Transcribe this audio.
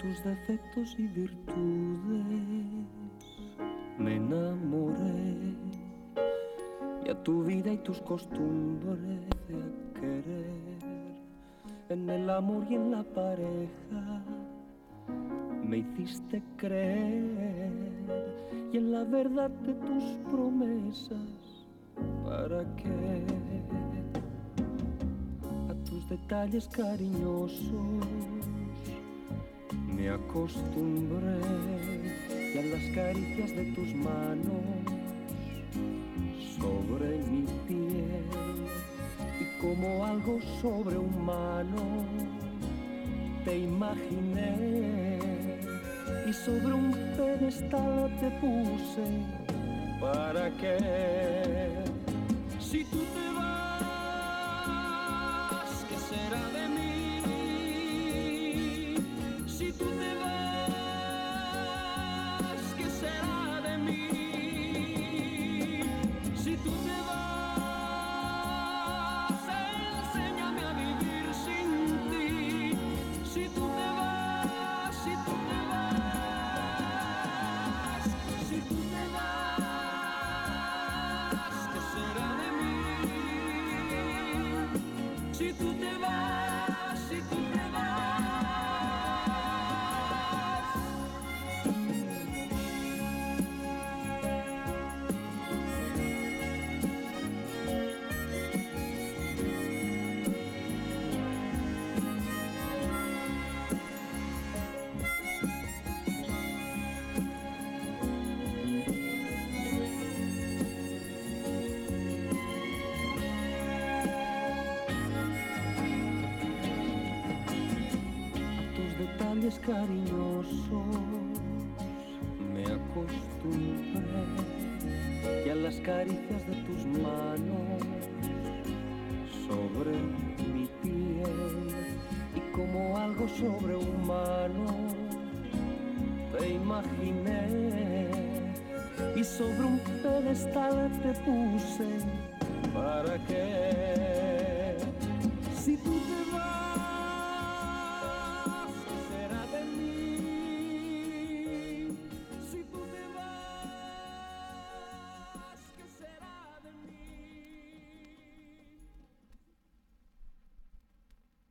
tus defectos y virtudes me enamoré, y a tu vida y tus costumbres de a querer. En el amor y en la pareja me hiciste creer, y en la verdad de tus promesas, ¿para qué? A tus detalles cariñosos me acostumbré, y a las caricias de tus manos sobre mi piel, y como algo sobrehumano te imaginé, y sobre un pedestal te puse. ¿Para qué? Si tú te vas, ¿qué será de mí? Si tú te vas, ¿qué será de mí? Si tú te vas, enséñame a vivir sin ti. Si tú te vas, si tú te vas, si tú te vas, ¿qué será de mí? Si tú te vas, si tú te vas. Detalles cariñosos me acostumbré, y a las caricias de tus manos sobre mi piel, y como algo sobrehumano te imaginé, y sobre un pedestal te puse. ¿Para qué? Si tú te vas,